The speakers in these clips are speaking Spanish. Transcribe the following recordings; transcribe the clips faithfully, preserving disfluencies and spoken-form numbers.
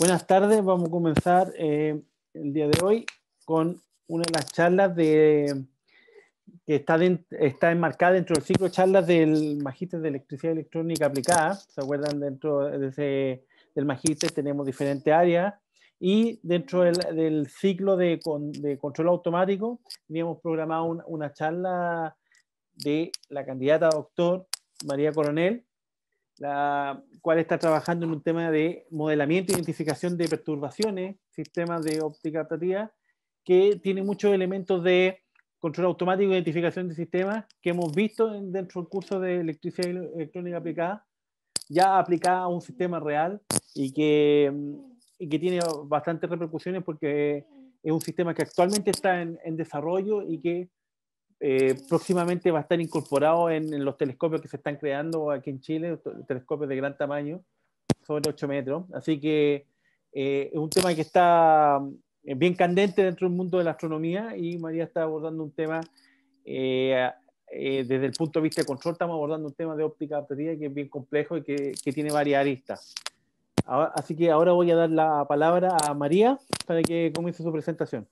Buenas tardes, vamos a comenzar eh, el día de hoy con una de las charlas de, que está, de, está enmarcada dentro del ciclo de charlas del Magíster de Electricidad Electrónica Aplicada. ¿Se acuerdan? Dentro de ese, del Magíster tenemos diferentes áreas y dentro del, del ciclo de, de control automático teníamos programado una, una charla de la candidata a doctor María Coronel, la cual está trabajando en un tema de modelamiento e identificación de perturbaciones, sistemas de óptica adaptativa, que tiene muchos elementos de control automático e identificación de sistemas que hemos visto dentro del curso de electricidad electrónica aplicada, ya aplicada a un sistema real y que, y que tiene bastantes repercusiones porque es un sistema que actualmente está en, en desarrollo y que Eh, próximamente va a estar incorporado en, en los telescopios que se están creando aquí en Chile, telescopios de gran tamaño, sobre ocho metros. Así que eh, es un tema que está bien candente dentro del mundo de la astronomía y María está abordando un tema, eh, eh, desde el punto de vista de control, estamos abordando un tema de óptica adaptativa que es bien complejo y que, que tiene varias aristas. Ahora, así que ahora voy a dar la palabra a María para que comience su presentación.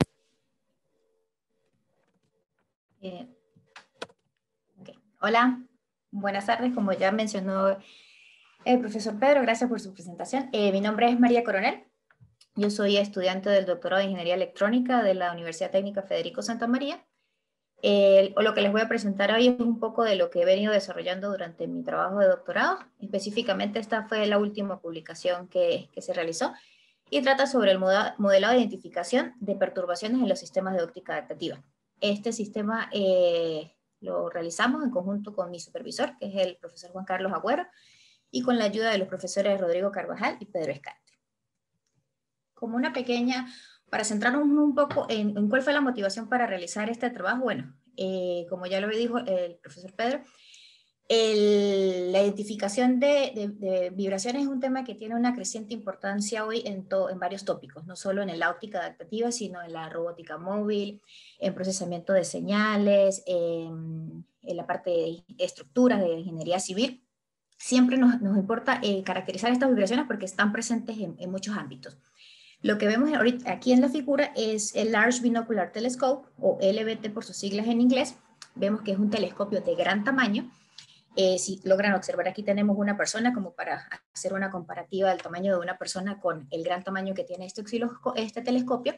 Eh, okay. Hola, buenas tardes. Como ya mencionó el profesor Pedro, gracias por su presentación. Eh, mi nombre es María Coronel. Yo soy estudiante del doctorado de Ingeniería Electrónica de la Universidad Técnica Federico Santa María. Eh, lo que les voy a presentar hoy es un poco de lo que he venido desarrollando durante mi trabajo de doctorado. Específicamente esta fue la última publicación que, que se realizó y trata sobre el modelado de identificación de perturbaciones en los sistemas de óptica adaptativa. Este sistema eh, lo realizamos en conjunto con mi supervisor, que es el profesor Juan Carlos Agüero, y con la ayuda de los profesores Rodrigo Carvajal y Pedro Escante. Como una pequeña, para centrarnos un poco en, en cuál fue la motivación para realizar este trabajo, bueno, eh, como ya lo dijo el profesor Pedro, El, la identificación de, de, de vibraciones es un tema que tiene una creciente importancia hoy en, to, en varios tópicos, no solo en la óptica adaptativa, sino en la robótica móvil, en procesamiento de señales, en, en la parte de estructuras de ingeniería civil. Siempre nos, nos importa eh, caracterizar estas vibraciones porque están presentes en, en muchos ámbitos. Lo que vemos ahorita aquí en la figura es el Large Binocular Telescope, o L B T por sus siglas en inglés. Vemos que es un telescopio de gran tamaño. Eh, si logran observar, aquí tenemos una persona, como para hacer una comparativa del tamaño de una persona con el gran tamaño que tiene este, este telescopio.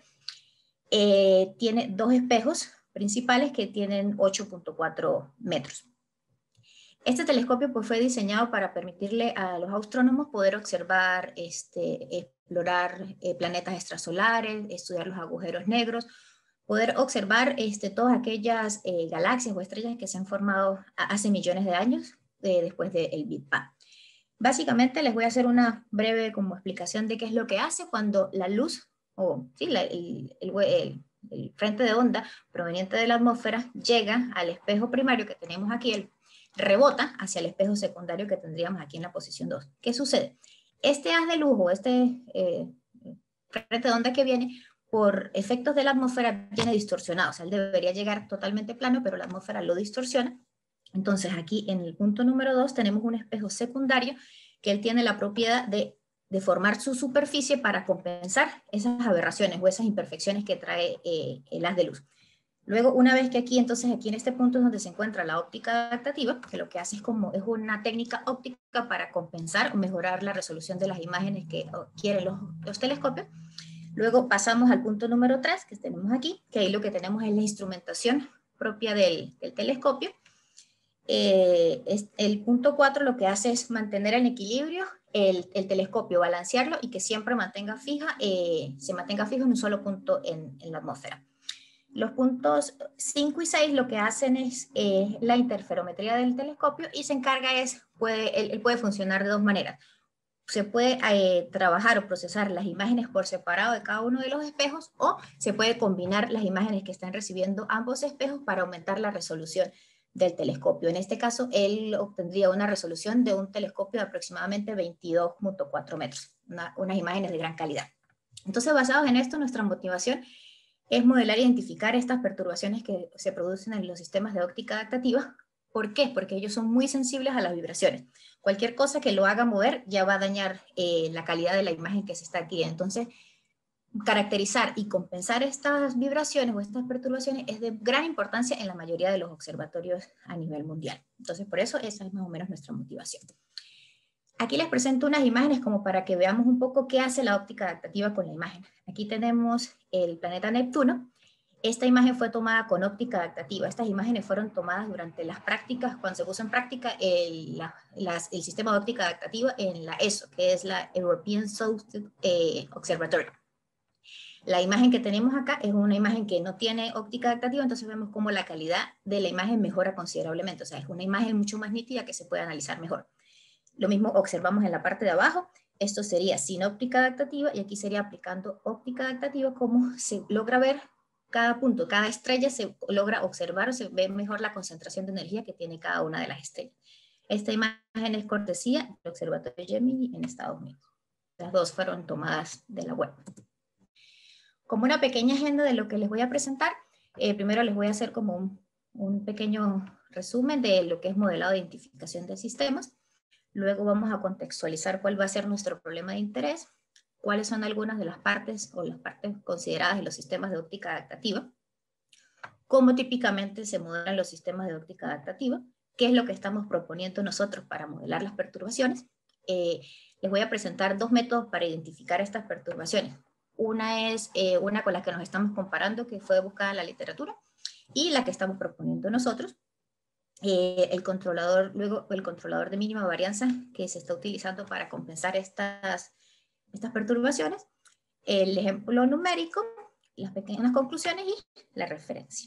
Eh, tiene dos espejos principales que tienen ocho punto cuatro metros. Este telescopio pues, fue diseñado para permitirle a los astrónomos poder observar, este, explorar eh, planetas extrasolares, estudiar los agujeros negros, poder observar este, todas aquellas eh, galaxias o estrellas que se han formado hace millones de años eh, después del Big Bang. Básicamente les voy a hacer una breve como explicación de qué es lo que hace cuando la luz, o sí, la, el, el, el, el frente de onda proveniente de la atmósfera llega al espejo primario que tenemos aquí, el, rebota hacia el espejo secundario que tendríamos aquí en la posición dos. ¿Qué sucede? Este haz de luz o este eh, frente de onda que viene, por efectos de la atmósfera viene distorsionado, o sea, él debería llegar totalmente plano, pero la atmósfera lo distorsiona. Entonces aquí en el punto número dos tenemos un espejo secundario que él tiene la propiedad de deformar su superficie para compensar esas aberraciones o esas imperfecciones que trae eh, el haz de luz. Luego, una vez que aquí, entonces aquí en este punto es donde se encuentra la óptica adaptativa, que lo que hace es como es una técnica óptica para compensar o mejorar la resolución de las imágenes que quieren los, los telescopios. Luego pasamos al punto número tres que tenemos aquí, que ahí lo que tenemos es la instrumentación propia del, del telescopio. Eh, es, el punto cuatro lo que hace es mantener en equilibrio el, el telescopio, balancearlo y que siempre mantenga fija, eh, se mantenga fijo en un solo punto en, en la atmósfera. Los puntos cinco y seis lo que hacen es eh, la interferometría del telescopio y se encarga es, puede, él, él puede funcionar de dos maneras. Se puede eh, trabajar o procesar las imágenes por separado de cada uno de los espejos o se puede combinar las imágenes que están recibiendo ambos espejos para aumentar la resolución del telescopio. En este caso, él obtendría una resolución de un telescopio de aproximadamente veintidós punto cuatro metros, una, unas imágenes de gran calidad. Entonces, basados en esto, nuestra motivación es modelar e identificar estas perturbaciones que se producen en los sistemas de óptica adaptativa ¿Por qué? Porque ellos son muy sensibles a las vibraciones. Cualquier cosa que lo haga mover ya va a dañar eh, la calidad de la imagen que se está adquiriendo. Entonces, caracterizar y compensar estas vibraciones o estas perturbaciones es de gran importancia en la mayoría de los observatorios a nivel mundial. Entonces, por eso esa es más o menos nuestra motivación. Aquí les presento unas imágenes como para que veamos un poco qué hace la óptica adaptativa con la imagen. Aquí tenemos el planeta Neptuno. Esta imagen fue tomada con óptica adaptativa. Estas imágenes fueron tomadas durante las prácticas, cuando se puso en práctica el, la, las, el sistema de óptica adaptativa en la E S O, que es la European South eh, Observatory. La imagen que tenemos acá es una imagen que no tiene óptica adaptativa, entonces vemos cómo la calidad de la imagen mejora considerablemente. O sea, es una imagen mucho más nítida que se puede analizar mejor. Lo mismo observamos en la parte de abajo. Esto sería sin óptica adaptativa y aquí sería aplicando óptica adaptativa, como se logra ver cada punto, cada estrella se logra observar o se ve mejor la concentración de energía que tiene cada una de las estrellas. Esta imagen es cortesía del Observatorio Gemini en Estados Unidos. Las dos fueron tomadas de la web. Como una pequeña agenda de lo que les voy a presentar, eh, primero les voy a hacer como un, un pequeño resumen de lo que es modelado de identificación de sistemas. Luego vamos a contextualizar cuál va a ser nuestro problema de interés, cuáles son algunas de las partes o las partes consideradas en los sistemas de óptica adaptativa, cómo típicamente se modelan los sistemas de óptica adaptativa, qué es lo que estamos proponiendo nosotros para modelar las perturbaciones. Eh, les voy a presentar dos métodos para identificar estas perturbaciones. Una es eh, una con la que nos estamos comparando, que fue buscada en la literatura, y la que estamos proponiendo nosotros. Eh, el controlador, luego el controlador de mínima varianza que se está utilizando para compensar estas, estas perturbaciones, el ejemplo numérico, las pequeñas conclusiones y la referencia.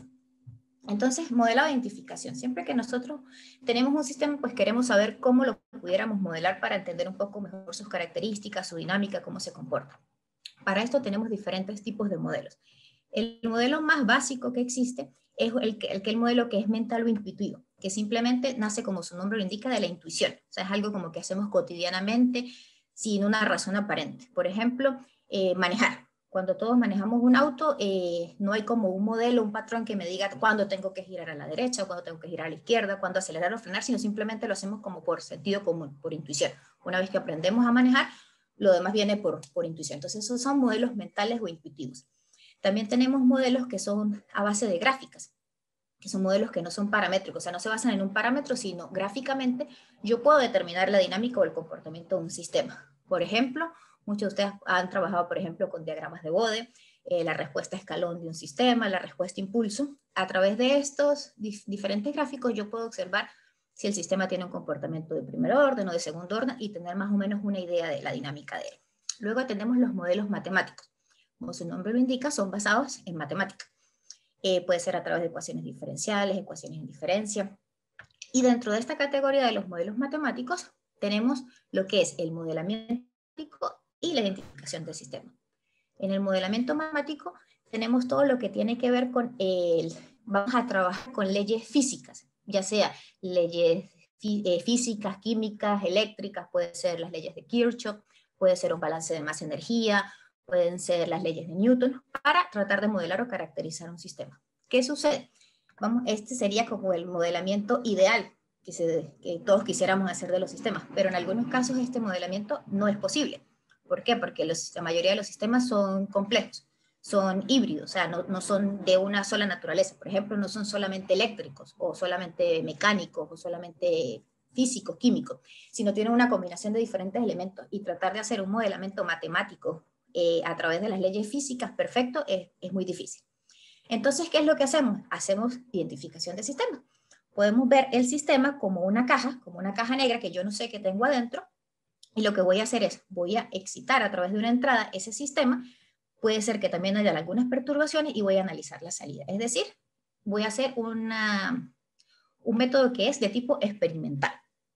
Entonces, modelado de identificación. Siempre que nosotros tenemos un sistema, pues queremos saber cómo lo pudiéramos modelar para entender un poco mejor sus características, su dinámica, cómo se comporta. Para esto tenemos diferentes tipos de modelos. El modelo más básico que existe es el, que, el, el modelo que es mental o intuitivo, que simplemente nace, como su nombre lo indica, de la intuición. O sea, es algo como que hacemos cotidianamente sin una razón aparente. Por ejemplo, eh, manejar. Cuando todos manejamos un auto, eh, no hay como un modelo, un patrón que me diga cuándo tengo que girar a la derecha, cuándo tengo que girar a la izquierda, cuándo acelerar o frenar, sino simplemente lo hacemos como por sentido común, por intuición. Una vez que aprendemos a manejar, lo demás viene por, por intuición. Entonces, esos son modelos mentales o intuitivos. También tenemos modelos que son a base de gráficas, que son modelos que no son paramétricos, o sea, no se basan en un parámetro, sino gráficamente yo puedo determinar la dinámica o el comportamiento de un sistema. Por ejemplo, muchos de ustedes han trabajado, por ejemplo, con diagramas de Bode, eh, la respuesta escalón de un sistema, la respuesta impulso. A través de estos dif diferentes gráficos yo puedo observar si el sistema tiene un comportamiento de primer orden o de segundo orden y tener más o menos una idea de la dinámica de él. Luego tenemos los modelos matemáticos. Como su nombre lo indica, son basados en matemática. Eh, puede ser a través de ecuaciones diferenciales, ecuaciones en diferencia. Y dentro de esta categoría de los modelos matemáticos, tenemos lo que es el modelamiento matemático y la identificación del sistema. En el modelamiento matemático tenemos todo lo que tiene que ver con el... Vamos a trabajar con leyes físicas, ya sea leyes fí eh, físicas, químicas, eléctricas, pueden ser las leyes de Kirchhoff, puede ser un balance de masa-energía, pueden ser las leyes de Newton, para tratar de modelar o caracterizar un sistema. ¿Qué sucede? Vamos, este sería como el modelamiento ideal que, se, que todos quisiéramos hacer de los sistemas, pero en algunos casos este modelamiento no es posible. ¿Por qué? Porque los, la mayoría de los sistemas son complejos, son híbridos, o sea, no, no son de una sola naturaleza. Por ejemplo, no son solamente eléctricos, o solamente mecánicos, o solamente físicos, químicos, sino tienen una combinación de diferentes elementos, y tratar de hacer un modelamiento matemático eh, a través de las leyes físicas perfecto es, es muy difícil. Entonces, ¿qué es lo que hacemos? Hacemos identificación de sistemas. Podemos ver el sistema como una caja, como una caja negra que yo no sé qué tengo adentro, y lo que voy a hacer es, voy a excitar a través de una entrada ese sistema. Puede ser que también haya algunas perturbaciones y voy a analizar la salida. Es decir, voy a hacer una, un método que es de tipo experimental.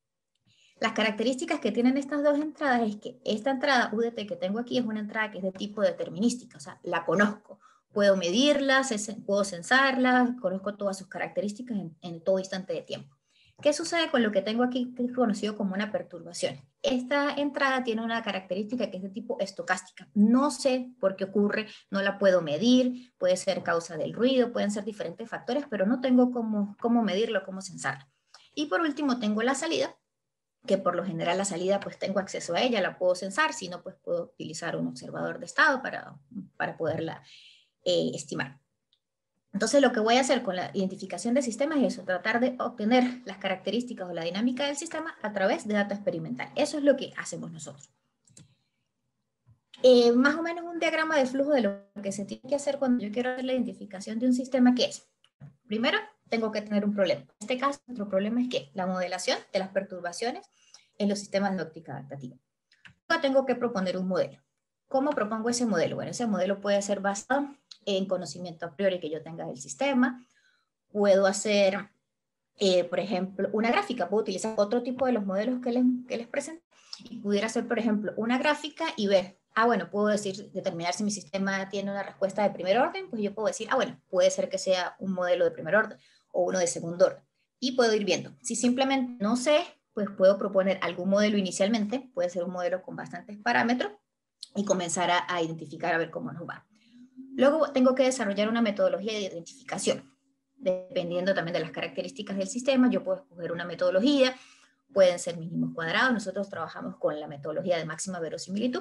Las características que tienen estas dos entradas es que esta entrada U D T que tengo aquí es una entrada que es de tipo determinística, o sea, la conozco. Puedo medirla, puedo censarla, conozco todas sus características en, en todo instante de tiempo. ¿Qué sucede con lo que tengo aquí, que es conocido como una perturbación? esta entrada tiene una característica que es de tipo estocástica. No sé por qué ocurre, no la puedo medir, puede ser causa del ruido, pueden ser diferentes factores, pero no tengo cómo, cómo medirlo, cómo censarla. Y por último tengo la salida, que por lo general la salida pues tengo acceso a ella, la puedo censar, si no pues puedo utilizar un observador de estado para, para poderla eh, estimar. Entonces lo que voy a hacer con la identificación de sistemas es eso, tratar de obtener las características o la dinámica del sistema a través de data experimental. Eso es lo que hacemos nosotros. Eh, más o menos un diagrama de flujo de lo que se tiene que hacer cuando yo quiero hacer la identificación de un sistema, ¿qué es? Primero, tengo que tener un problema. En este caso, nuestro problema es que la modelación de las perturbaciones en los sistemas de óptica adaptativa. Luego tengo que proponer un modelo. ¿Cómo propongo ese modelo? Bueno, ese modelo puede ser basado en conocimiento a priori que yo tenga del sistema. Puedo hacer, eh, por ejemplo, una gráfica. Puedo utilizar otro tipo de los modelos que les, que les presento. Y pudiera hacer, por ejemplo, una gráfica y ver, ah, bueno, puedo decir, determinar si mi sistema tiene una respuesta de primer orden, pues yo puedo decir, ah, bueno, puede ser que sea un modelo de primer orden o uno de segundo orden. Y puedo ir viendo. Si simplemente no sé, pues puedo proponer algún modelo inicialmente, puede ser un modelo con bastantes parámetros, y comenzar a, a identificar a ver cómo nos va. Luego tengo que desarrollar una metodología de identificación. Dependiendo también de las características del sistema, yo puedo escoger una metodología, pueden ser mínimos cuadrados, nosotros trabajamos con la metodología de máxima verosimilitud.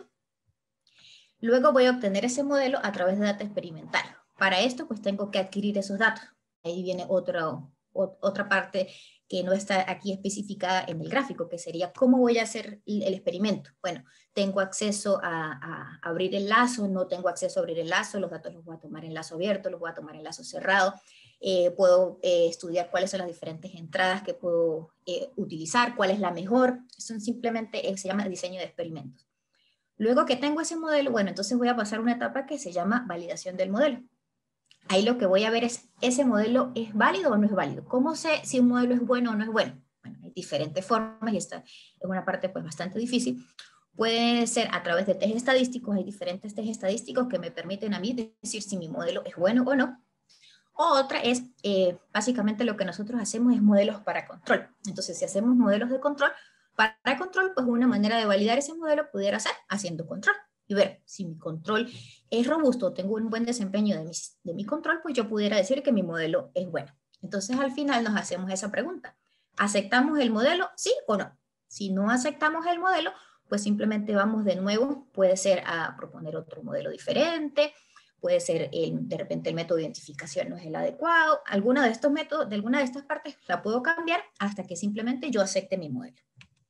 Luego voy a obtener ese modelo a través de data experimental. Para esto pues tengo que adquirir esos datos. Ahí viene otro, otra parte que no está aquí especificada en el gráfico, que sería cómo voy a hacer el experimento. Bueno, tengo acceso a, a abrir el lazo, no tengo acceso a abrir el lazo, los datos los voy a tomar en lazo abierto, los voy a tomar en lazo cerrado, eh, puedo eh, estudiar cuáles son las diferentes entradas que puedo eh, utilizar, cuál es la mejor. Eso simplemente eh, se llama diseño de experimentos. Luego que tengo ese modelo, bueno, entonces voy a pasar a una etapa que se llama validación del modelo. Ahí lo que voy a ver es, ¿ese modelo es válido o no es válido? ¿Cómo sé si un modelo es bueno o no es bueno? Bueno, hay diferentes formas y esta es una parte pues bastante difícil. Puede ser a través de test estadísticos, hay diferentes test estadísticos que me permiten a mí decir si mi modelo es bueno o no. O otra es, eh, básicamente lo que nosotros hacemos es modelos para control. Entonces, si hacemos modelos de control, para control, pues una manera de validar ese modelo pudiera ser haciendo control. Y ver si mi control es robusto, tengo un buen desempeño de mi, de mi control, pues yo pudiera decir que mi modelo es bueno. Entonces al final nos hacemos esa pregunta. ¿Aceptamos el modelo, sí o no? Si no aceptamos el modelo, pues simplemente vamos de nuevo, puede ser a proponer otro modelo diferente, puede ser el, de repente el método de identificación no es el adecuado, alguna de estos métodos, de alguna de estas partes la puedo cambiar hasta que simplemente yo acepte mi modelo.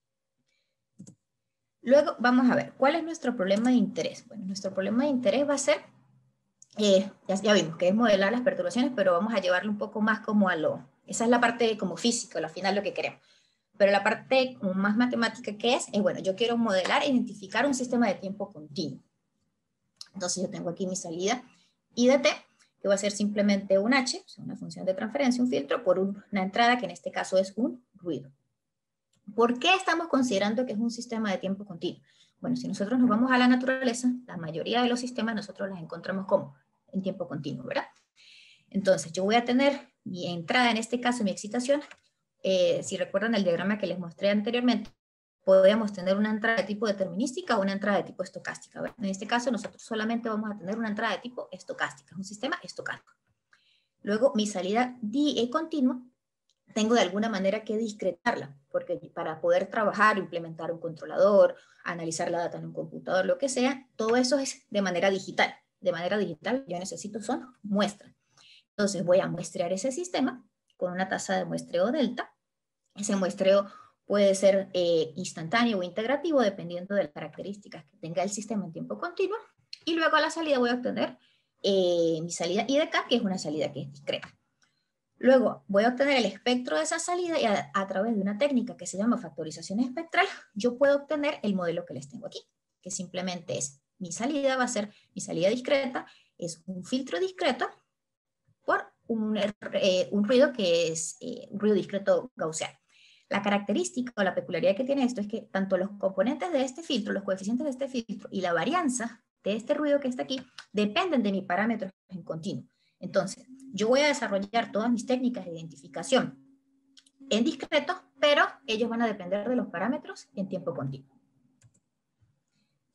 Luego vamos a ver, ¿cuál es nuestro problema de interés? Bueno, nuestro problema de interés va a ser, eh, ya, ya vimos que es modelar las perturbaciones, pero vamos a llevarlo un poco más como a lo, esa es la parte como física, al final lo que queremos. Pero la parte como más matemática que es, es bueno, yo quiero modelar e identificar un sistema de tiempo continuo. Entonces yo tengo aquí mi salida I de T, que va a ser simplemente un H, o sea, una función de transferencia, un filtro, por un, una entrada que en este caso es un ruido. ¿Por qué estamos considerando que es un sistema de tiempo continuo? Bueno, si nosotros nos vamos a la naturaleza, la mayoría de los sistemas nosotros las encontramos como en tiempo continuo, ¿verdad? Entonces, yo voy a tener mi entrada, en este caso mi excitación. Eh, si recuerdan el diagrama que les mostré anteriormente, podríamos tener una entrada de tipo determinística o una entrada de tipo estocástica, ¿verdad? En este caso, nosotros solamente vamos a tener una entrada de tipo estocástica, un sistema estocástico. Luego, mi salida continua, tengo de alguna manera que discretarla, porque para poder trabajar, implementar un controlador, analizar la data en un computador, lo que sea, todo eso es de manera digital. De manera digital yo necesito son muestras. Entonces voy a muestrear ese sistema con una tasa de muestreo delta. Ese muestreo puede ser eh, instantáneo o integrativo, dependiendo de las características que tenga el sistema en tiempo continuo. Y luego a la salida voy a obtener eh, mi salida I de K, que es una salida que es discreta. Luego voy a obtener el espectro de esa salida y a, a través de una técnica que se llama factorización espectral, yo puedo obtener el modelo que les tengo aquí, que simplemente es, mi salida va a ser, mi salida discreta es un filtro discreto por un, eh, un ruido que es eh, un ruido discreto gaussiano. La característica o la peculiaridad que tiene esto es que tanto los componentes de este filtro, los coeficientes de este filtro y la varianza de este ruido que está aquí dependen de mi parámetro en continuo. Entonces, yo voy a desarrollar todas mis técnicas de identificación en discreto, pero ellos van a depender de los parámetros en tiempo continuo.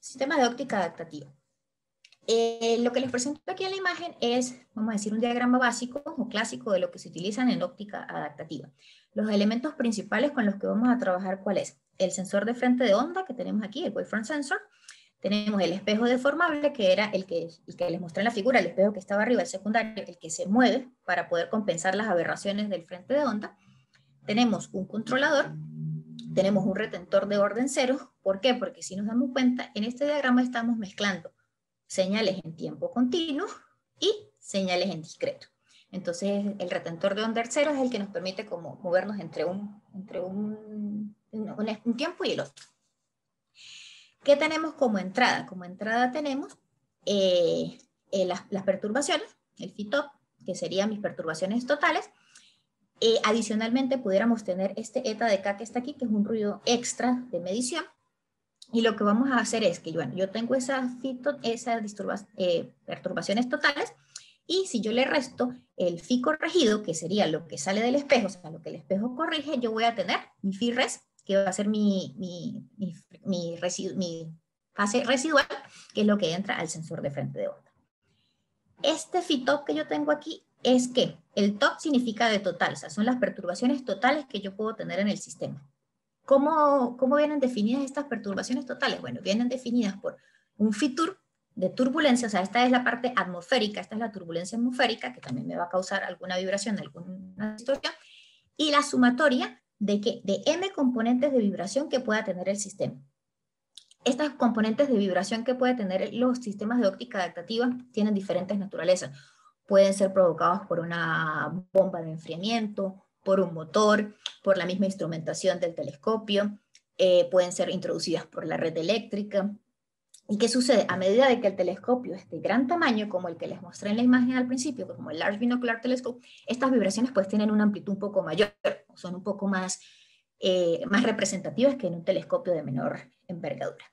Sistemas de óptica adaptativa. Eh, lo que les presento aquí en la imagen es, vamos a decir, un diagrama básico o clásico de lo que se utilizan en óptica adaptativa. Los elementos principales con los que vamos a trabajar, ¿cuál es? El sensor de frente de onda que tenemos aquí, el wavefront sensor. Tenemos el espejo deformable, que era el que, el que les mostré en la figura, el espejo que estaba arriba, el secundario, el que se mueve para poder compensar las aberraciones del frente de onda. Tenemos un controlador, tenemos un retentor de orden cero. ¿Por qué? Porque si nos damos cuenta, en este diagrama estamos mezclando señales en tiempo continuo y señales en discreto. Entonces, el retentor de onda cero es el que nos permite como movernos entre un, entre un, un, un tiempo y el otro. ¿Qué tenemos como entrada? Como entrada tenemos eh, eh, las, las perturbaciones, el FITOP, que serían mis perturbaciones totales. Eh, adicionalmente, pudiéramos tener este eta de K que está aquí, que es un ruido extra de medición. Y lo que vamos a hacer es que, bueno, yo tengo esas, fito, esas eh, perturbaciones totales, y si yo le resto el Fi corregido, que sería lo que sale del espejo, o sea, lo que el espejo corrige, yo voy a tener mi Fi res, que va a ser mi, mi, mi, mi, residu, mi fase residual, que es lo que entra al sensor de frente de onda. Este Fi-top que yo tengo aquí es que el top significa de total, o sea, son las perturbaciones totales que yo puedo tener en el sistema. ¿Cómo, cómo vienen definidas estas perturbaciones totales? Bueno, vienen definidas por un Fitur de turbulencia, o sea, esta es la parte atmosférica, esta es la turbulencia atmosférica, que también me va a causar alguna vibración, alguna distorsión, y la sumatoria de, que, de m componentes de vibración que pueda tener el sistema. Estas componentes de vibración que puede tener los sistemas de óptica adaptativa tienen diferentes naturalezas. Pueden ser provocados por una bomba de enfriamiento, por un motor, por la misma instrumentación del telescopio, eh, pueden ser introducidas por la red eléctrica. ¿Y qué sucede? A medida de que el telescopio es de gran tamaño, como el que les mostré en la imagen al principio, como el Large Binocular Telescope, estas vibraciones pues tienen una amplitud un poco mayor, son un poco más, eh, más representativas que en un telescopio de menor envergadura.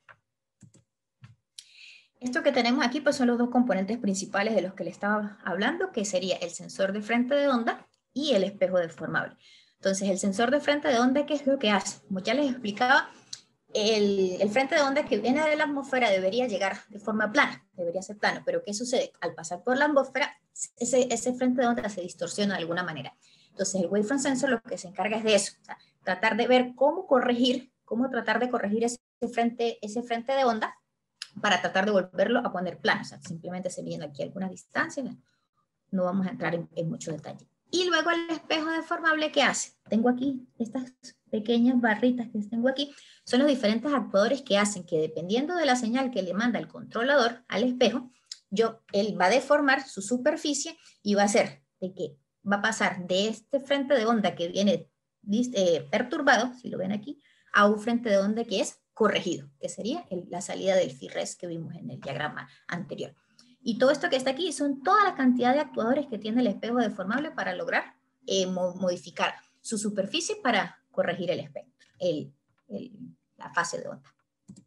Esto que tenemos aquí pues son los dos componentes principales de los que le estaba hablando, que sería el sensor de frente de onda y el espejo deformable. Entonces, el sensor de frente de onda, ¿qué es lo que hace? Como ya les explicaba, el, el frente de onda que viene de la atmósfera debería llegar de forma plana, debería ser plano, pero ¿qué sucede? Al pasar por la atmósfera, ese, ese frente de onda se distorsiona de alguna manera. Entonces, el wavefront sensor lo que se encarga es de eso, o sea, tratar de ver cómo corregir, cómo tratar de corregir ese frente, ese frente de onda para tratar de volverlo a poner plano. O sea, simplemente se miden aquí algunas distancias, no vamos a entrar en, en mucho detalle. Y luego el espejo deformable, ¿qué hace? Tengo aquí estas pequeñas barritas que tengo aquí, son los diferentes actuadores que hacen que dependiendo de la señal que le manda el controlador al espejo, yo, él va a deformar su superficie y va a hacer de que va a pasar de este frente de onda que viene eh, perturbado, si lo ven aquí, a un frente de onda que es corregido, que sería el, la salida del Fi res que vimos en el diagrama anterior. Y todo esto que está aquí son toda la cantidad de actuadores que tiene el espejo deformable para lograr eh, mo modificar su superficie para corregir el espectro, el, el, la fase de onda.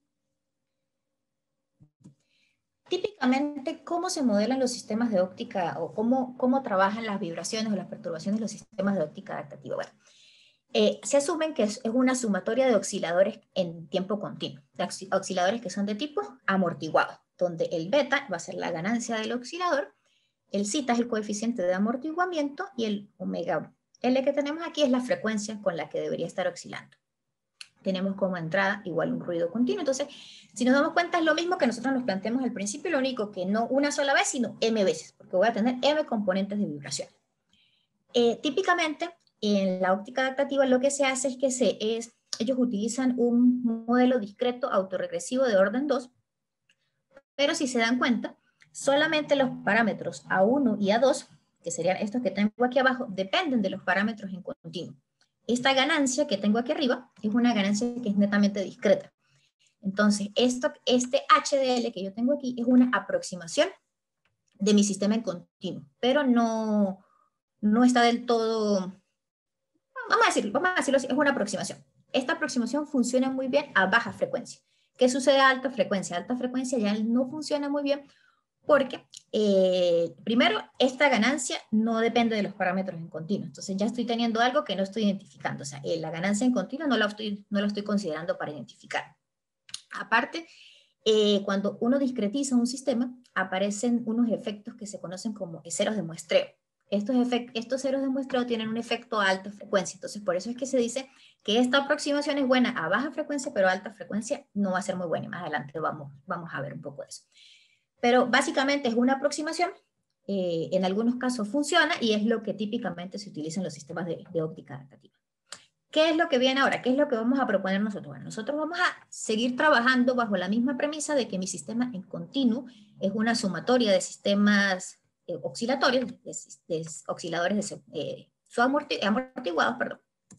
Típicamente, ¿cómo se modelan los sistemas de óptica o cómo, cómo trabajan las vibraciones o las perturbaciones de los sistemas de óptica adaptativa? Bueno, eh, se asumen que es, es una sumatoria de osciladores en tiempo continuo, de osciladores que son de tipo amortiguado, donde el beta va a ser la ganancia del oscilador, el zeta es el coeficiente de amortiguamiento y el omega L que tenemos aquí es la frecuencia con la que debería estar oscilando. Tenemos como entrada igual un ruido continuo. Entonces, si nos damos cuenta es lo mismo que nosotros nos planteamos al principio, lo único que no una sola vez, sino m veces, porque voy a tener m componentes de vibración. Eh, típicamente, en la óptica adaptativa lo que se hace es que se, es, ellos utilizan un modelo discreto autorregresivo de orden dos, pero si se dan cuenta, solamente los parámetros A uno y A dos, que serían estos que tengo aquí abajo, dependen de los parámetros en continuo. Esta ganancia que tengo aquí arriba es una ganancia que es netamente discreta. Entonces, esto, este H D L que yo tengo aquí es una aproximación de mi sistema en continuo, pero no, no está del todo, vamos a decirlo, vamos a decirlo así, es una aproximación. Esta aproximación funciona muy bien a baja frecuencia. ¿Qué sucede a alta frecuencia? A alta frecuencia ya no funciona muy bien porque, eh, primero, esta ganancia no depende de los parámetros en continuo. Entonces ya estoy teniendo algo que no estoy identificando. O sea, eh, la ganancia en continuo no la estoy, no la estoy considerando para identificar. Aparte, eh, cuando uno discretiza un sistema, aparecen unos efectos que se conocen como ceros de muestreo. Estos, estos ceros de muestreo tienen un efecto a alta frecuencia, entonces por eso es que se dice que esta aproximación es buena a baja frecuencia, pero a alta frecuencia no va a ser muy buena, y más adelante vamos, vamos a ver un poco de eso. Pero básicamente es una aproximación, eh, en algunos casos funciona, y es lo que típicamente se utiliza en los sistemas de, de óptica adaptativa. ¿Qué es lo que viene ahora? ¿Qué es lo que vamos a proponer nosotros? Bueno, nosotros vamos a seguir trabajando bajo la misma premisa de que mi sistema en continuo es una sumatoria de sistemas eh, oscilatorios, de, de, de osciladores de, eh, amortiguados, perdón.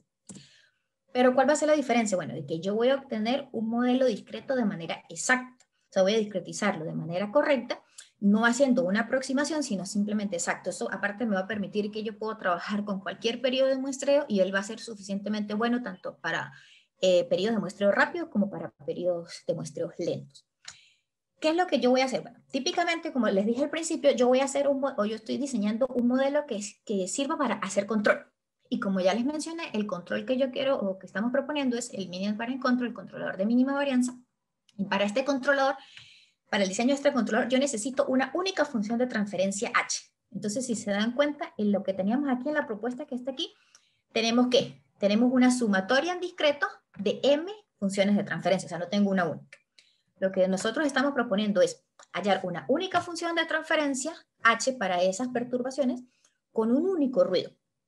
Pero ¿cuál va a ser la diferencia? Bueno, de que yo voy a obtener un modelo discreto de manera exacta. O sea, voy a discretizarlo de manera correcta, no haciendo una aproximación, sino simplemente exacto. Eso aparte me va a permitir que yo pueda trabajar con cualquier periodo de muestreo, y él va a ser suficientemente bueno tanto para eh, periodos de muestreo rápidos como para periodos de muestreos lentos. ¿Qué es lo que yo voy a hacer? Bueno, típicamente, como les dije al principio, yo voy a hacer un, o yo estoy diseñando un modelo que, que sirva para hacer control. Y como ya les mencioné, el control que yo quiero o que estamos proponiendo es el Minimum Variance Control, el controlador de mínima varianza. Y para este controlador, para el diseño de este controlador, yo necesito una única función de transferencia H. Entonces, si se dan cuenta, en lo que teníamos aquí en la propuesta que está aquí, tenemos que, tenemos una sumatoria en discreto de M funciones de transferencia, o sea, no tengo una única. Lo que nosotros estamos proponiendo es hallar una única función de transferencia H para esas perturbaciones con un único ruido,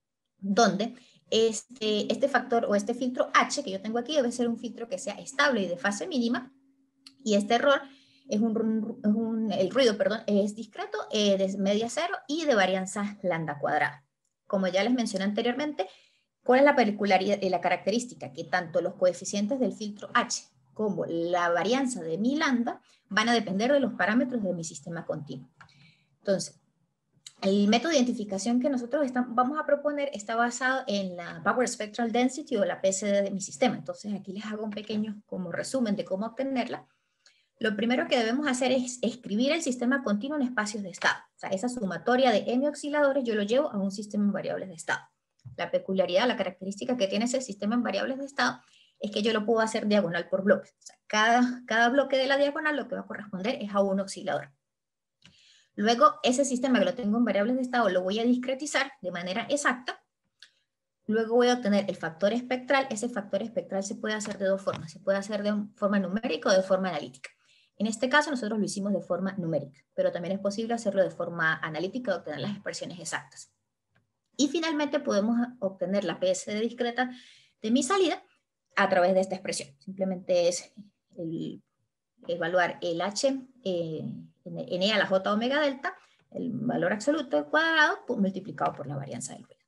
donde este, este factor o este filtro H que yo tengo aquí debe ser un filtro que sea estable y de fase mínima, y este error es un, es un el ruido, perdón, es discreto, eh, de media cero y de varianza lambda cuadrada. Como ya les mencioné anteriormente, ¿cuál es la particularidad y la característica? Que tanto los coeficientes del filtro H como la varianza de mi lambda van a depender de los parámetros de mi sistema continuo. Entonces, el método de identificación que nosotros estamos, vamos a proponer está basado en la Power Spectral Density o la P C D de mi sistema. Entonces, aquí les hago un pequeño como resumen de cómo obtenerla. Lo primero que debemos hacer es escribir el sistema continuo en espacios de estado. O sea, esa sumatoria de M osciladores yo lo llevo a un sistema en variables de estado. La peculiaridad, la característica que tiene ese sistema en variables de estado es que yo lo puedo hacer diagonal por bloques. O sea, cada, cada bloque de la diagonal lo que va a corresponder es a un oscilador. Luego, ese sistema que lo tengo en variables de estado lo voy a discretizar de manera exacta. Luego voy a obtener el factor espectral. Ese factor espectral se puede hacer de dos formas. Se puede hacer de forma numérica o de forma analítica. En este caso nosotros lo hicimos de forma numérica, pero también es posible hacerlo de forma analítica y obtener las expresiones exactas. Y finalmente podemos obtener la P S D discreta de mi salida a través de esta expresión. Simplemente es el, evaluar el H eh, en E a la J omega delta, el valor absoluto cuadrado multiplicado por la varianza del ruido.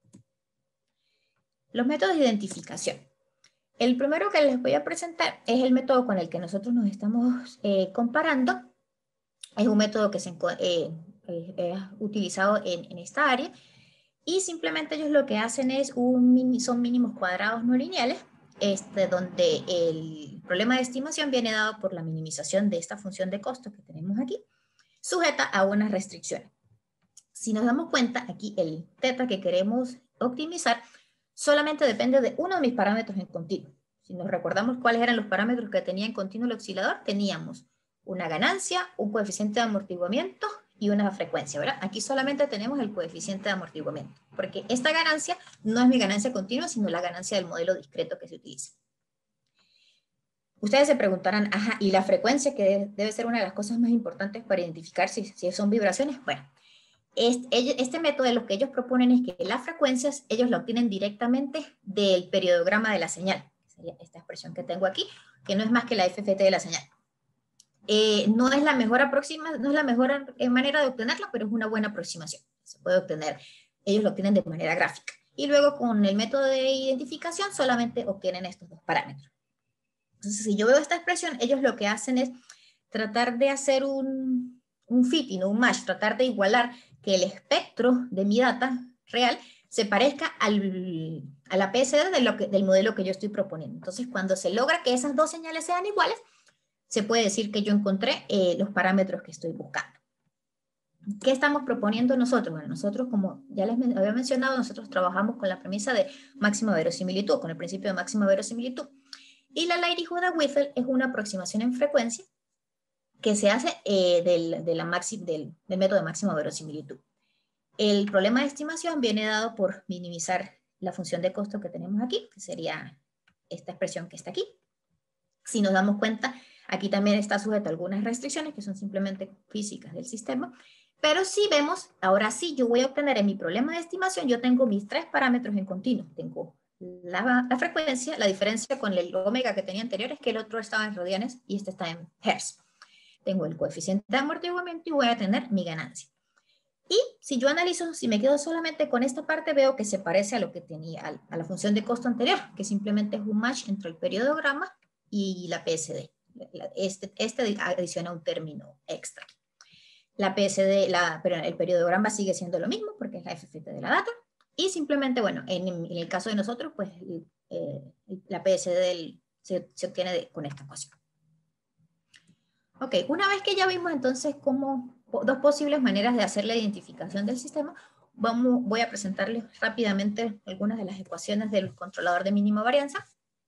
Los métodos de identificación. El primero que les voy a presentar es el método con el que nosotros nos estamos eh, comparando. Es un método que se eh, eh, es utilizado en, en esta área, y simplemente ellos lo que hacen es un, son mínimos cuadrados no lineales, este, donde el problema de estimación viene dado por la minimización de esta función de costo que tenemos aquí, sujeta a unas restricciones. Si nos damos cuenta, aquí el teta que queremos optimizar solamente depende de uno de mis parámetros en continuo. Si nos recordamos cuáles eran los parámetros que tenía en continuo el oscilador, teníamos una ganancia, un coeficiente de amortiguamiento y una frecuencia, ¿verdad? Aquí solamente tenemos el coeficiente de amortiguamiento, porque esta ganancia no es mi ganancia continua, sino la ganancia del modelo discreto que se utiliza. Ustedes se preguntarán, ajá, ¿y la frecuencia, que debe ser una de las cosas más importantes para identificar si, si son vibraciones? Bueno, Este, este método lo que ellos proponen es que las frecuencias ellos la obtienen directamente del periodograma de la señal. Sería esta expresión que tengo aquí, que no es más que la F F T de la señal. Eh, no es la mejor aproxima, no es la mejor manera de obtenerla, pero es una buena aproximación. Se puede obtener, ellos lo obtienen de manera gráfica. Y luego con el método de identificación solamente obtienen estos dos parámetros. Entonces, si yo veo esta expresión, ellos lo que hacen es tratar de hacer un, un fitting o un match, tratar de igualar que el espectro de mi data real se parezca al, a la P S D de lo que, del modelo que yo estoy proponiendo. Entonces, cuando se logra que esas dos señales sean iguales, se puede decir que yo encontré eh, los parámetros que estoy buscando. ¿Qué estamos proponiendo nosotros? Bueno, nosotros, como ya les había mencionado, nosotros trabajamos con la premisa de máxima verosimilitud, con el principio de máxima verosimilitud. Y la likelihood of Whittle es una aproximación en frecuencia que se hace eh, del, de la maxi, del, del método de máxima verosimilitud. El problema de estimación viene dado por minimizar la función de costo que tenemos aquí, que sería esta expresión que está aquí. Si nos damos cuenta, aquí también está sujeto a algunas restricciones que son simplemente físicas del sistema, pero si vemos, ahora sí, yo voy a obtener en mi problema de estimación, yo tengo mis tres parámetros en continuo. Tengo la, la frecuencia, la diferencia con el omega que tenía anterior es que el otro estaba en radianes y este está en hertz. Tengo el coeficiente de amortiguamiento y voy a tener mi ganancia. Y si yo analizo, si me quedo solamente con esta parte, veo que se parece a lo que tenía, a, a la función de costo anterior, que simplemente es un match entre el periodograma y la P S D. Este, este adiciona un término extra. La P S D, la, pero el periodograma sigue siendo lo mismo porque es la F F T de la data. Y simplemente, bueno, en, en el caso de nosotros, pues eh, la P S D del, se, se obtiene de, con esta ecuación. Ok, una vez que ya vimos entonces cómo, dos posibles maneras de hacer la identificación del sistema, vamos, voy a presentarles rápidamente algunas de las ecuaciones del controlador de mínima varianza.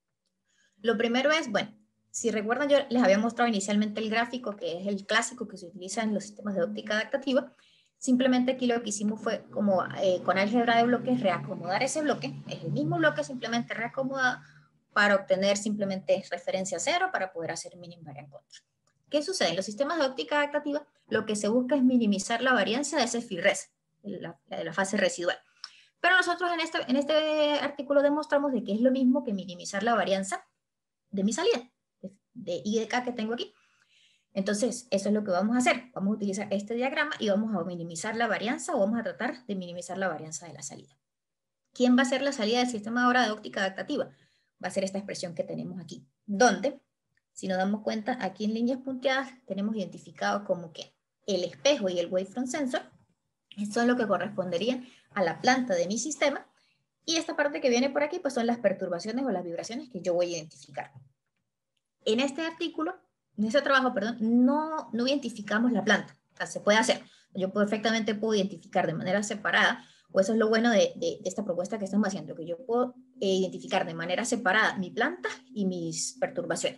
Lo primero es, bueno, si recuerdan, yo les había mostrado inicialmente el gráfico, que es el clásico que se utiliza en los sistemas de óptica adaptativa. Simplemente aquí lo que hicimos fue, como eh, con álgebra de bloques, reacomodar ese bloque. Es el mismo bloque, simplemente reacomodado, para obtener simplemente referencia cero, para poder hacer mean variance control. ¿Qué sucede? En los sistemas de óptica adaptativa, lo que se busca es minimizar la varianza de ese phi-res, la, la de la fase residual. Pero nosotros en este, en este artículo demostramos de que es lo mismo que minimizar la varianza de mi salida, de I de K que tengo aquí. Entonces, eso es lo que vamos a hacer. Vamos a utilizar este diagrama y vamos a minimizar la varianza o vamos a tratar de minimizar la varianza de la salida. ¿Quién va a ser la salida del sistema ahora de óptica adaptativa? Va a ser esta expresión que tenemos aquí, donde, si nos damos cuenta, aquí en líneas punteadas tenemos identificado como que el espejo y el wavefront sensor son lo que corresponderían a la planta de mi sistema, y esta parte que viene por aquí pues son las perturbaciones o las vibraciones que yo voy a identificar. En este artículo, en este trabajo, perdón, no, no identificamos la planta. O sea, se puede hacer. Yo perfectamente puedo identificar de manera separada, o eso es lo bueno de, de, de esta propuesta que estamos haciendo, que yo puedo eh, identificar de manera separada mi planta y mis perturbaciones.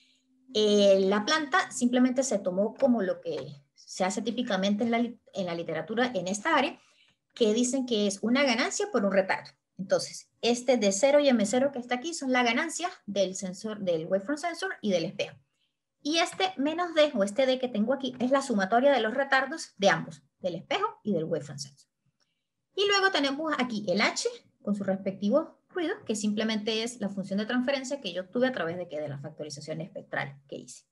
Eh, la planta simplemente se tomó como lo que se hace típicamente en la, en la literatura en esta área, que dicen que es una ganancia por un retardo. Entonces, este D cero y M cero que está aquí son la ganancia del sensor, del wavefront sensor y del espejo. Y este menos D, o este D que tengo aquí, es la sumatoria de los retardos de ambos, del espejo y del wavefront sensor. Y luego tenemos aquí el H con su respectivo ruido, que simplemente es la función de transferencia que yo obtuve a través de, que, de la factorización espectral que hice.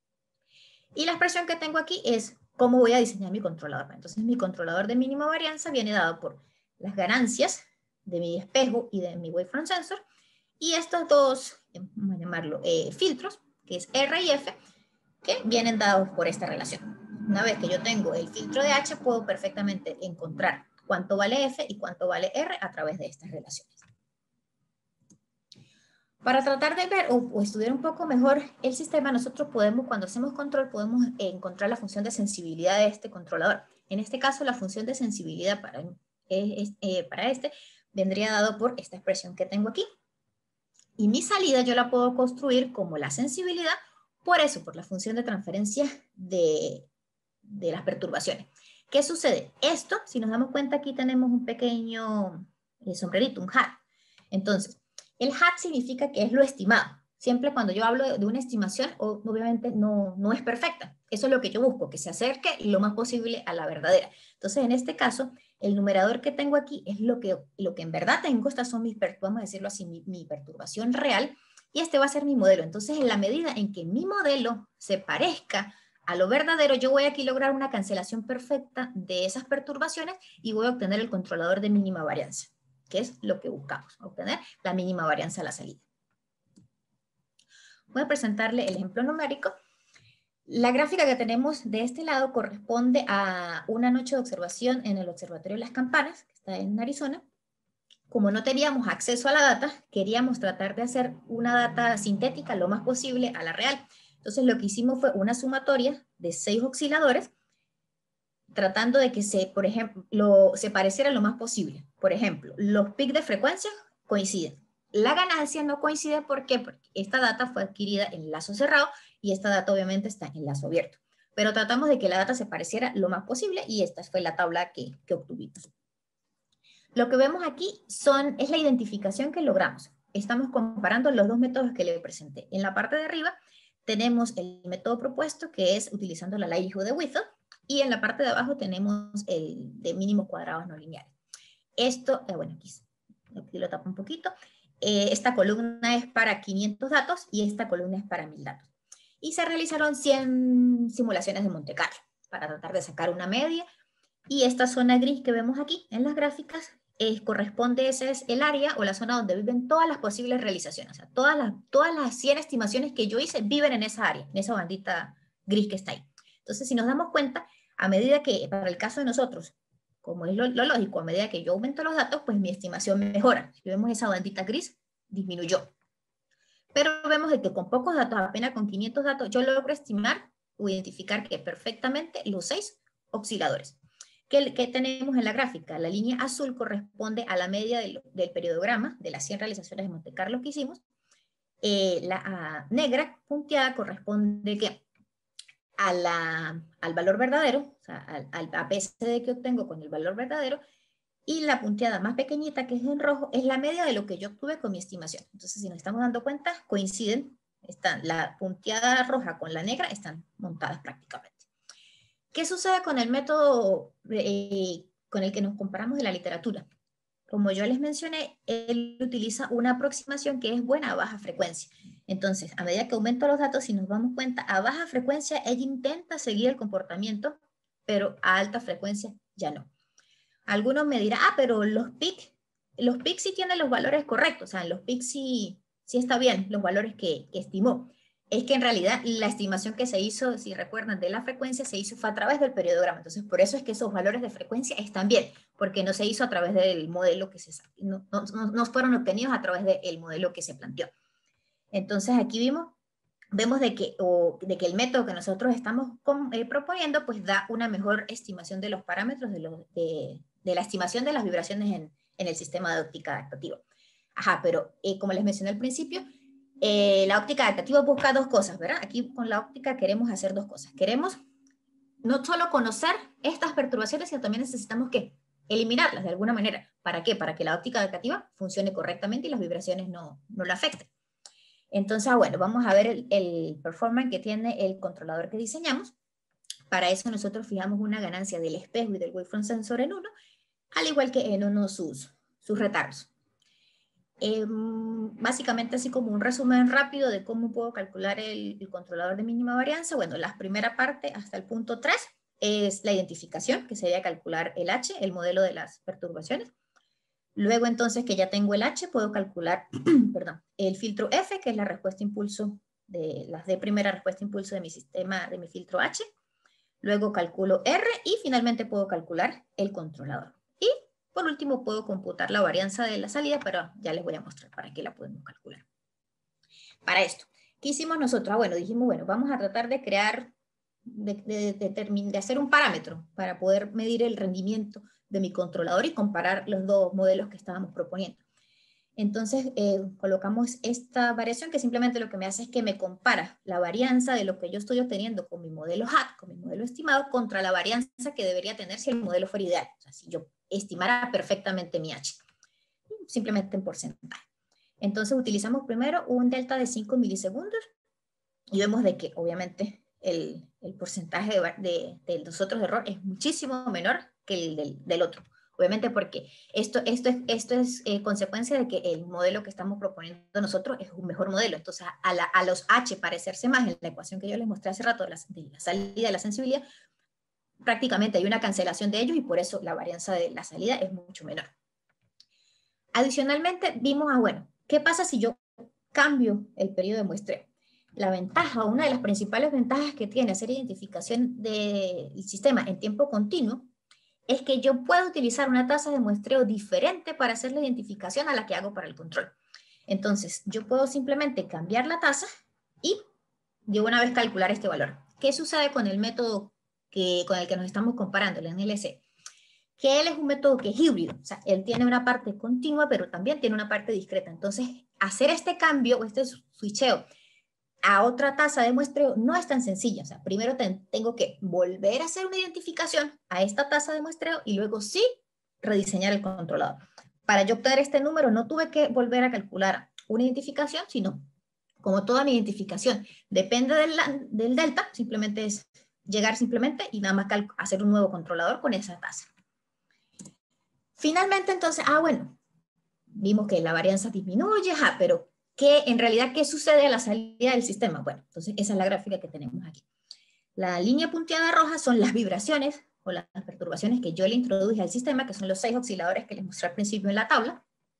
Y la expresión que tengo aquí es cómo voy a diseñar mi controlador. Entonces, mi controlador de mínima varianza viene dado por las ganancias de mi espejo y de mi wavefront sensor, y estos dos, vamos a llamarlo, eh, filtros, que es R y F, que vienen dados por esta relación. Una vez que yo tengo el filtro de H, puedo perfectamente encontrar cuánto vale F y cuánto vale R a través de estas relaciones. Para tratar de ver o, o estudiar un poco mejor el sistema, nosotros podemos, cuando hacemos control, podemos encontrar la función de sensibilidad de este controlador. En este caso, la función de sensibilidad para, eh, eh, para este vendría dado por esta expresión que tengo aquí. Y mi salida yo la puedo construir como la sensibilidad, por eso, por la función de transferencia de, de las perturbaciones. ¿Qué sucede? Esto, si nos damos cuenta, aquí tenemos un pequeño eh, sombrerito, un hat. Entonces, el hat significa que es lo estimado. Siempre cuando yo hablo de una estimación, obviamente no, no es perfecta. Eso es lo que yo busco, que se acerque lo más posible a la verdadera. Entonces, en este caso, el numerador que tengo aquí es lo que, lo que en verdad tengo. Estas son mis, vamos a decirlo así, mi, mi perturbación real. Y este va a ser mi modelo. Entonces, en la medida en que mi modelo se parezca a lo verdadero, yo voy aquí a lograr una cancelación perfecta de esas perturbaciones y voy a obtener el controlador de mínima varianza, que es lo que buscamos, obtener la mínima varianza a la salida. Voy a presentarle el ejemplo numérico. La gráfica que tenemos de este lado corresponde a una noche de observación en el Observatorio de las Campanas, que está en Arizona. Como no teníamos acceso a la data, queríamos tratar de hacer una data sintética lo más posible a la real. Entonces lo que hicimos fue una sumatoria de seis osciladores, tratando de que se, por ejemplo, lo, se pareciera lo más posible. Por ejemplo, los picos de frecuencia coinciden. La ganancia no coincide, ¿por qué? Porque esta data fue adquirida en lazo cerrado y esta data obviamente está en lazo abierto. pero tratamos de que la data se pareciera lo más posible y esta fue la tabla que, que obtuvimos. Lo que vemos aquí son, es la identificación que logramos. Estamos comparando los dos métodos que le presenté. En la parte de arriba tenemos el método propuesto, que es utilizando la likelihood de Whittle, y en la parte de abajo tenemos el de mínimos cuadrados no lineales. Esto, eh, bueno, aquí, aquí lo tapo un poquito. Eh, esta columna es para quinientos datos y esta columna es para mil datos. Y se realizaron cien simulaciones de Monte Carlo para tratar de sacar una media. Y esta zona gris que vemos aquí en las gráficas eh, corresponde, ese es el área o la zona donde viven todas las posibles realizaciones. O sea, todas las, todas las cien estimaciones que yo hice viven en esa área, en esa bandita gris que está ahí. Entonces, si nos damos cuenta, a medida que, para el caso de nosotros, como es lo, lo lógico, a medida que yo aumento los datos, pues mi estimación mejora. Si vemos esa bandita gris, disminuyó. Pero vemos de que con pocos datos, apenas con quinientos datos, yo logro estimar o identificar que perfectamente los seis osciladores. ¿Qué, ¿Qué tenemos en la gráfica? La línea azul corresponde a la media del, del periodograma de las cien realizaciones de Monte Carlo que hicimos. Eh, la a, negra punteada corresponde ¿qué? A la, al valor verdadero, o sea, al, al A P C D que obtengo con el valor verdadero, y la punteada más pequeñita, que es en rojo, es la media de lo que yo obtuve con mi estimación. Entonces, si nos estamos dando cuenta, coinciden, están la punteada roja con la negra, están montadas prácticamente. ¿Qué sucede con el método eh, con el que nos comparamos de la literatura? Como yo les mencioné, él utiliza una aproximación que es buena a baja frecuencia. Entonces, a medida que aumento los datos, si nos damos cuenta, a baja frecuencia ella intenta seguir el comportamiento, pero a alta frecuencia ya no. Algunos me dirán, ah, pero los P I C, los P I C sí tienen los valores correctos, o sea, los P I C sí, sí está bien, los valores que, que estimó. Es que en realidad la estimación que se hizo, si recuerdan, de la frecuencia se hizo fue a través del periodograma. Entonces, por eso es que esos valores de frecuencia están bien, porque no se hizo a través del modelo que se, no, no, no fueron obtenidos a través del modelo que se planteó. Entonces, aquí vimos, vemos de que, o, de que el método que nosotros estamos con, eh, proponiendo, pues da una mejor estimación de los parámetros de, los, de, de la estimación de las vibraciones en, en el sistema de óptica adaptativa. Ajá, pero eh, como les mencioné al principio, Eh, la óptica adaptativa busca dos cosas, ¿verdad? Aquí con la óptica queremos hacer dos cosas. Queremos no solo conocer estas perturbaciones, sino también necesitamos que eliminarlas de alguna manera. ¿Para qué? Para que la óptica adaptativa funcione correctamente y las vibraciones no, no la afecten. Entonces, bueno, vamos a ver el, el performance que tiene el controlador que diseñamos. Para eso nosotros fijamos una ganancia del espejo y del wavefront sensor en uno, al igual que en uno sus, sus retardos. Eh, básicamente así como un resumen rápido de cómo puedo calcular el, el controlador de mínima varianza. Bueno, la primera parte hasta el punto tres es la identificación, que sería calcular el H, el modelo de las perturbaciones. Luego entonces que ya tengo el H, puedo calcular perdón, el filtro F, que es la respuesta impulso, de las de primera respuesta impulso de mi sistema, de mi filtro H. Luego calculo R y finalmente puedo calcular el controlador. Y por último, puedo computar la varianza de la salida, pero ya les voy a mostrar para qué la podemos calcular. Para esto, ¿qué hicimos nosotros? Ah, bueno, dijimos, bueno, vamos a tratar de crear, de, de, de, de, de hacer un parámetro para poder medir el rendimiento de mi controlador y comparar los dos modelos que estábamos proponiendo. Entonces, eh, colocamos esta variación que simplemente lo que me hace es que me compara la varianza de lo que yo estoy obteniendo con mi modelo H A T, con mi modelo estimado, contra la varianza que debería tener si el modelo fuera ideal. O sea, si yo estimara perfectamente mi H, simplemente en porcentaje. Entonces utilizamos primero un delta de cinco milisegundos y vemos de que obviamente el, el porcentaje de, de, de los otros de error es muchísimo menor que el del, del otro. Obviamente porque esto, esto es, esto es eh, consecuencia de que el modelo que estamos proponiendo nosotros es un mejor modelo. Entonces a, la, a los H parecerse más en la ecuación que yo les mostré hace rato de la, de la salida de la sensibilidad, prácticamente hay una cancelación de ellos y por eso la varianza de la salida es mucho menor. Adicionalmente vimos, ah, bueno, ¿qué pasa si yo cambio el periodo de muestreo? La ventaja, una de las principales ventajas que tiene hacer identificación del sistema en tiempo continuo es que yo puedo utilizar una tasa de muestreo diferente para hacer la identificación a la que hago para el control. Entonces, yo puedo simplemente cambiar la tasa y de una vez calcular este valor. ¿Qué sucede con el método que, con el que nos estamos comparando, el N L C? Que él es un método que es híbrido, o sea, él tiene una parte continua, pero también tiene una parte discreta. Entonces, hacer este cambio o este switcheo a otra tasa de muestreo no es tan sencilla. O sea, primero ten, tengo que volver a hacer una identificación a esta tasa de muestreo y luego sí rediseñar el controlador. Para yo obtener este número no tuve que volver a calcular una identificación, sino como toda mi identificación depende del, del delta, simplemente es llegar simplemente y nada más hacer un nuevo controlador con esa tasa. Finalmente, entonces, ah, bueno, vimos que la varianza disminuye, ah, pero ¿qué, en realidad, ¿qué sucede a la salida del sistema? Bueno, entonces esa es la gráfica que tenemos aquí. La línea punteada roja son las vibraciones o las perturbaciones que yo le introduje al sistema, que son los seis osciladores que les mostré al principio en la tabla.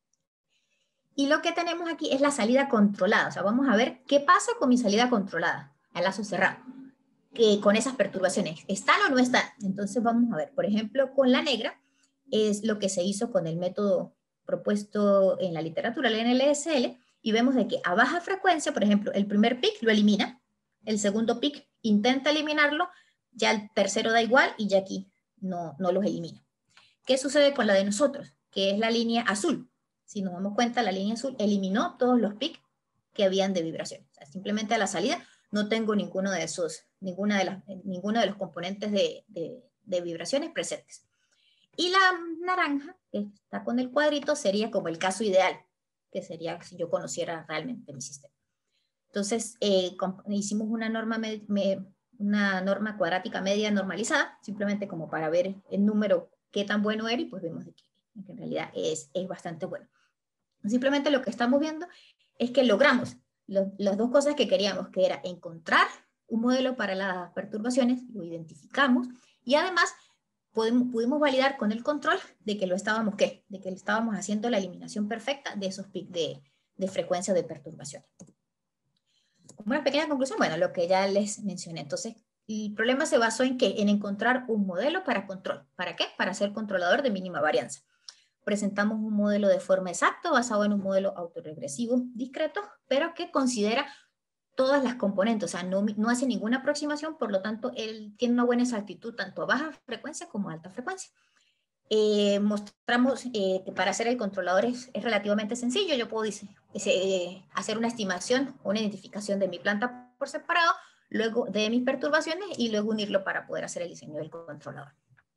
Y lo que tenemos aquí es la salida controlada. O sea, vamos a ver qué pasa con mi salida controlada a lazo cerrado, que con esas perturbaciones. ¿Están o no están? Entonces vamos a ver, por ejemplo, con la negra, es lo que se hizo con el método propuesto en la literatura, el N L S L, y vemos de que a baja frecuencia, por ejemplo, el primer pic lo elimina, el segundo pic intenta eliminarlo, ya el tercero da igual y ya aquí no, no los elimina. ¿Qué sucede con la de nosotros? Que es la línea azul. Si nos damos cuenta, la línea azul eliminó todos los pics que habían de vibración. O sea, simplemente a la salida no tengo ninguno de esos, ninguna de las, ninguno de los componentes de, de, de vibraciones presentes. Y la naranja, que está con el cuadrito, sería como el caso ideal, que sería si yo conociera realmente mi sistema. Entonces, eh, hicimos una norma, me, me, una norma cuadrática media normalizada, simplemente como para ver el número qué tan bueno era, y pues vemos que, que en realidad es, es bastante bueno. Simplemente lo que estamos viendo es que logramos lo, las dos cosas que queríamos, que era encontrar un modelo para las perturbaciones, lo identificamos, y además Pudimos, pudimos validar con el control de que lo estábamos, ¿qué? De que estábamos haciendo la eliminación perfecta de esos picos de, de frecuencia de perturbación. Como una pequeña conclusión, bueno, lo que ya les mencioné. Entonces, el problema se basó en qué? En encontrar un modelo para control. ¿Para qué? Para ser controlador de mínima varianza. Presentamos un modelo de forma exacta basado en un modelo autorregresivo discreto, pero que considera todas las componentes, o sea, no, no hace ninguna aproximación, por lo tanto, él tiene una buena exactitud tanto a baja frecuencia como a alta frecuencia. Eh, mostramos eh, que para hacer el controlador es, es relativamente sencillo. Yo puedo dice, eh, hacer una estimación, una identificación de mi planta por separado, luego de mis perturbaciones y luego unirlo para poder hacer el diseño del controlador.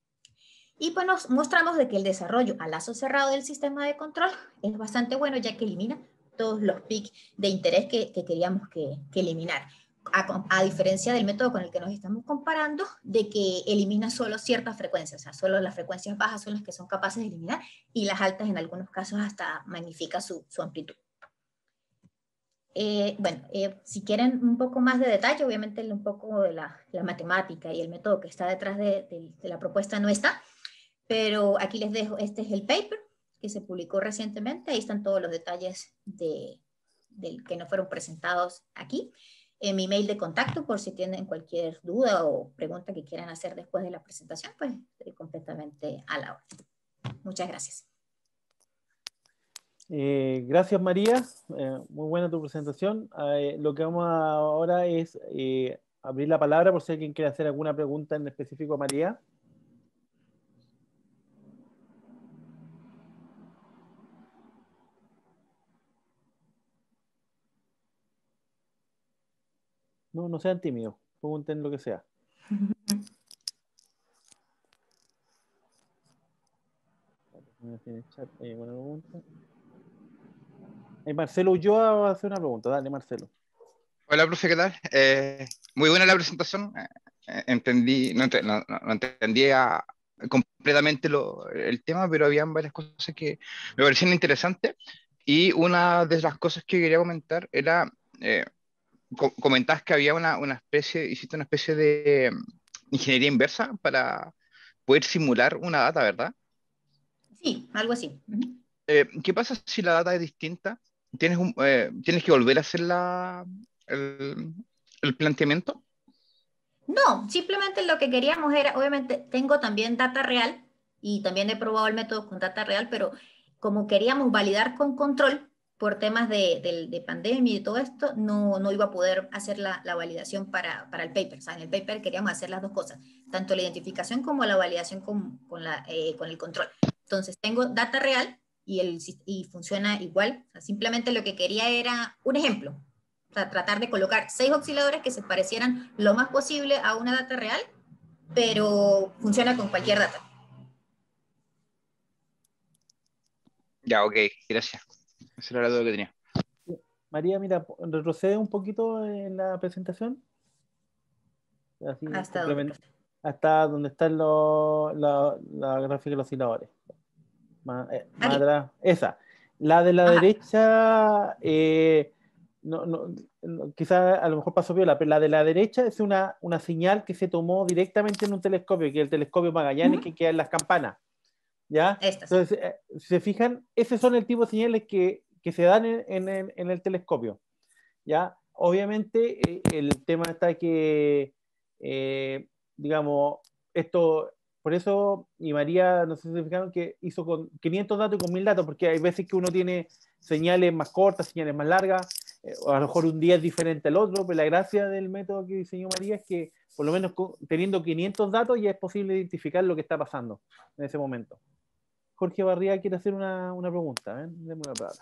Y pues nos mostramos de que el desarrollo a lazo cerrado del sistema de control es bastante bueno, ya que elimina todos los pics de interés que, que queríamos que, que eliminar. A, a diferencia del método con el que nos estamos comparando, de que elimina solo ciertas frecuencias, o sea, solo las frecuencias bajas son las que son capaces de eliminar, y las altas en algunos casos hasta magnifica su, su amplitud. Eh, bueno, eh, si quieren un poco más de detalle, obviamente un poco de la, la matemática y el método que está detrás de, de, de la propuesta no está, pero aquí les dejo, este es el paper que se publicó recientemente, ahí están todos los detalles de, de que no fueron presentados aquí. En mi mail de contacto, por si tienen cualquier duda o pregunta que quieran hacer después de la presentación, pues estoy completamente a la orden. Muchas gracias. Eh, gracias, María. Eh, muy buena tu presentación. Eh, lo que vamos a ahora es eh, abrir la palabra por si alguien quiere hacer alguna pregunta en específico a María. No, no sean tímidos, pregunten lo que sea. Eh, Marcelo Ulloa va a hacer una pregunta. Dale, Marcelo. Hola, profe, ¿qué tal? Eh, muy buena la presentación. Eh, entendí, no, ent- no, no- no entendía completamente lo, el tema, pero habían varias cosas que me parecían interesantes. Y una de las cosas que quería comentar era, eh, co- comentabas que había una, una especie, hiciste una especie de mm, ingeniería inversa para poder simular una data, ¿verdad? Sí, algo así. Uh-huh. Eh, ¿qué pasa si la data es distinta? ¿Tienes, un, eh, tienes que volver a hacer la, el, el planteamiento? No, simplemente lo que queríamos era, obviamente tengo también data real y también he probado el método con data real, pero como queríamos validar con control por temas de, de, de pandemia y todo esto, no, no iba a poder hacer la, la validación para, para el paper. O sea, en el paper queríamos hacer las dos cosas, tanto la identificación como la validación con, con, la, eh, con el control. Entonces tengo data real y, el, y funciona igual. O sea, simplemente lo que quería era un ejemplo. O sea, tratar de colocar seis osciladores que se parecieran lo más posible a una data real, pero funciona con cualquier data. Ya, ok, gracias. Esa era la duda que tenía. María, mira, retrocede un poquito en la presentación. Así, ¿Hasta dónde? hasta donde están los, la, la gráfica de los osciladores. Más, eh, más atrás. Esa. La de la Ajá. derecha, eh, no, no, no, quizás a lo mejor pasó viola, pero la de la derecha es una, una señal que se tomó directamente en un telescopio, que es el telescopio Magallanes, uh-huh. que queda en las campanas. ¿Ya? Estas. Entonces, eh, si se fijan, esos son el tipo de señales que, que se dan en, en, el, en el telescopio. ¿Ya? Obviamente, eh, el tema está que, eh, digamos, esto, por eso, y María, no sé si se fijaron, que hizo con quinientos datos y con mil datos, porque hay veces que uno tiene señales más cortas, señales más largas, eh, o a lo mejor un día es diferente al otro, pero la gracia del método que diseñó María es que, por lo menos con, teniendo quinientos datos, ya es posible identificar lo que está pasando en ese momento. Jorge Barría quiere hacer una, una pregunta. ¿eh? Deme una palabra.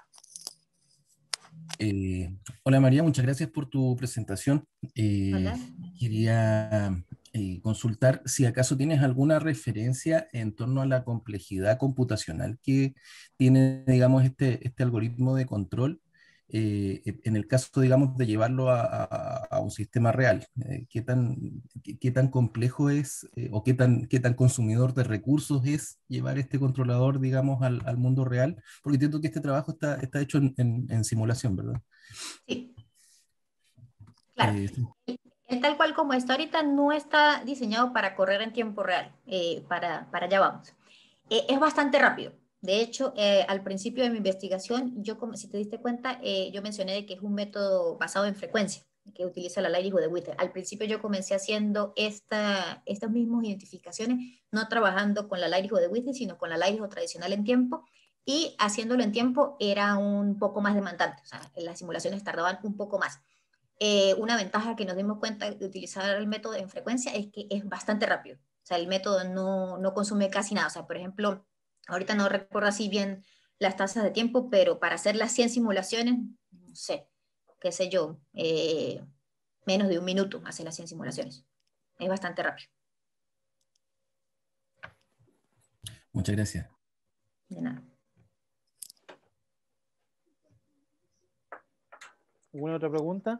Eh, hola María, muchas gracias por tu presentación. Eh, quería eh, consultar si acaso tienes alguna referencia en torno a la complejidad computacional que tiene, digamos, este, este algoritmo de control eh, en el caso, digamos, de llevarlo a, a, a un sistema real. Eh, ¿qué tan, qué, qué tan complejo es eh, o qué tan, qué tan consumidor de recursos es llevar este controlador, digamos, al, al mundo real? Porque entiendo que este trabajo está, está hecho en, en, en simulación, ¿verdad? Sí. Claro. Eh, sí. El tal cual como está ahorita no está diseñado para correr en tiempo real. Eh, para, para allá vamos. Eh, es bastante rápido. De hecho, eh, al principio de mi investigación, yo, como, si te diste cuenta, eh, yo mencioné de que es un método basado en frecuencia, que utiliza la Likelihood de Witten. Al principio yo comencé haciendo esta, estas mismas identificaciones, no trabajando con la Likelihood de Witten, sino con la Likelihood tradicional en tiempo, y haciéndolo en tiempo era un poco más demandante, o sea, las simulaciones tardaban un poco más. Eh, una ventaja que nos dimos cuenta de utilizar el método en frecuencia es que es bastante rápido. O sea, el método no, no consume casi nada. O sea, por ejemplo, ahorita no recuerdo así bien las tasas de tiempo, pero para hacer las cien simulaciones, no sé, qué sé yo, eh, menos de un minuto hacer las cien simulaciones. Es bastante rápido. Muchas gracias. De nada. ¿Alguna otra pregunta?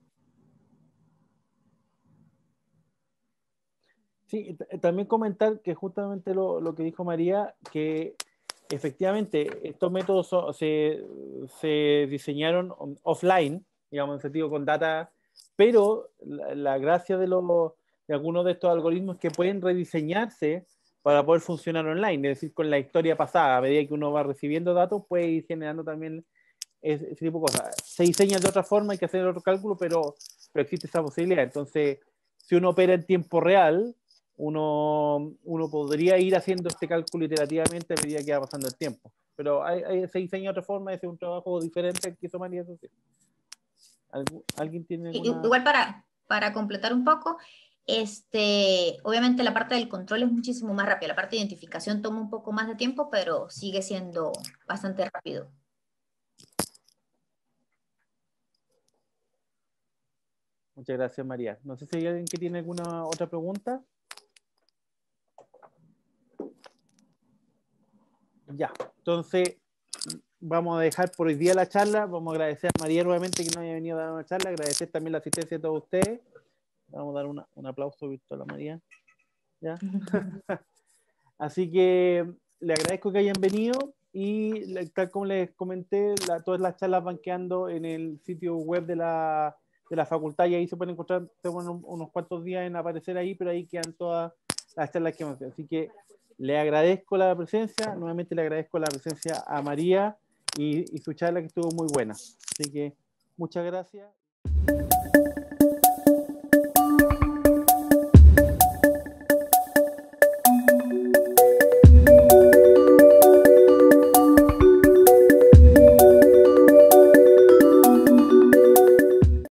Sí, también comentar que justamente lo, lo que dijo María, que efectivamente estos métodos so, se, se diseñaron offline, digamos, en sentido con data, pero la, la gracia de, lo, de algunos de estos algoritmos es que pueden rediseñarse para poder funcionar online, es decir, con la historia pasada, a medida que uno va recibiendo datos, puede ir generando también ese, ese tipo de cosas. Se diseñan de otra forma, hay que hacer otro cálculo, pero, pero existe esa posibilidad. Entonces, si uno opera en tiempo real, Uno, uno podría ir haciendo este cálculo iterativamente a medida que va pasando el tiempo. Pero hay, hay, se diseña de otra forma, es un trabajo diferente que hizo María. Eso sí. ¿Alguien tiene alguna...? Igual para, para completar un poco, este, obviamente la parte del control es muchísimo más rápida. La parte de identificación toma un poco más de tiempo, pero sigue siendo bastante rápido. Muchas gracias, María. No sé si hay alguien que tiene alguna otra pregunta. Ya, entonces vamos a dejar por hoy día la charla. Vamos a agradecer a María nuevamente que nos haya venido a dar una charla. Agradecer también la asistencia de todos ustedes. Vamos a dar una, un aplauso virtual a María. ¿Ya? Así que le agradezco que hayan venido y tal como les comenté, la, todas las charlas van quedando en el sitio web de la, de la facultad y ahí se pueden encontrar, tengo unos, unos cuantos días en aparecer ahí, pero ahí quedan todas las charlas que hemos hecho. Así que le agradezco la presencia, nuevamente le agradezco la presencia a María y, y su charla que estuvo muy buena. Así que muchas gracias.